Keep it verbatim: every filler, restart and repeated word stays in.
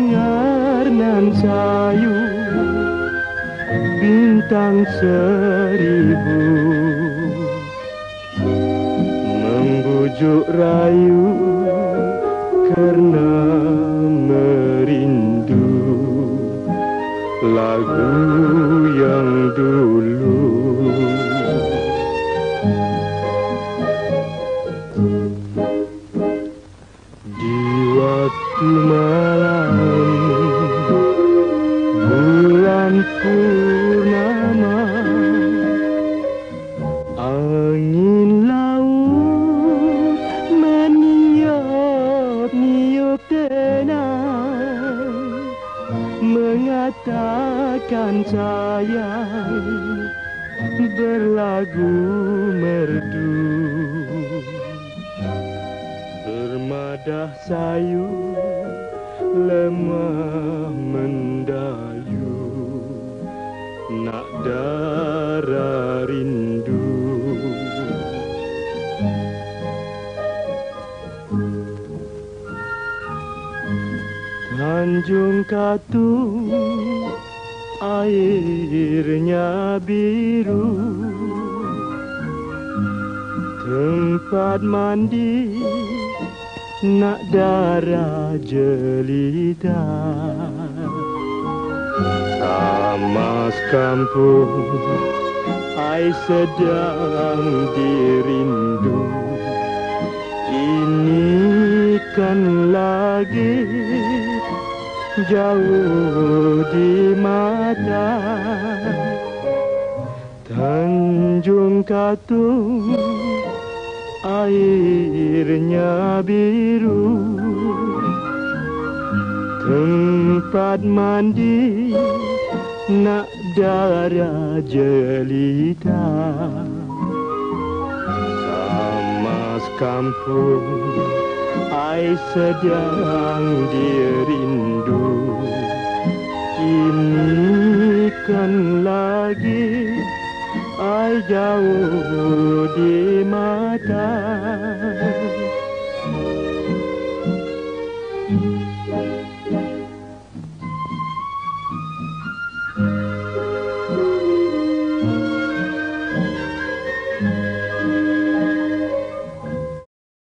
dengar nan sayu bintang seribu membujuk rayu karena merindu lagu yang dulu. Di waktu malam bulan purnama, angin laut meniup-niup tenang, mengatakan sayang berlagu merdu. Bermadah sayu lemah mendayu, nak darah rindu. Tanjung Katung airnya biru, tempat mandi nak darah jelita. Tamas kampung ai sedang dirindu, ini kan lagi jauh di mata. Tanjung Katung airnya biru, tempat mandi nak darah jelita. Tamas kampung ai sedang dirindu, ini kan lagi ai jauh di mata.